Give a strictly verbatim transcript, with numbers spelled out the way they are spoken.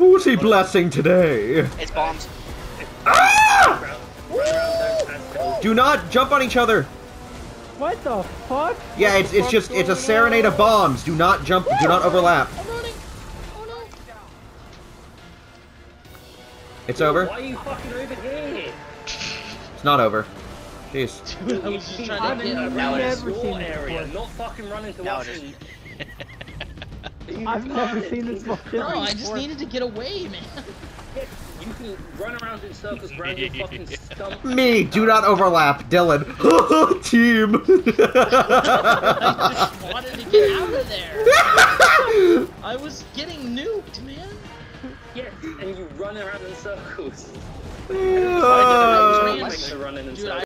Who's he blessing today? It's bombs. Ah! Do not jump on each other. What the fuck? Yeah, it's it's just it's a serenade of bombs. Do not jump. Do not overlap. I'm running. Oh no. It's over. Why are you fucking over here? It's not over. Jeez. Dude, I was just trying I've to get never around. It's seen your this area, before. not fucking running to No, us. it isn't. I've never seen this before. No, I just needed to get away, man. You can run around in circles around your fucking stump. Me, do not overlap. Dylan. Team. I just wanted to get out of there. I was getting nuked, man. Yes, and you run around in circles. Uh, Makes her run in Dude, circles. I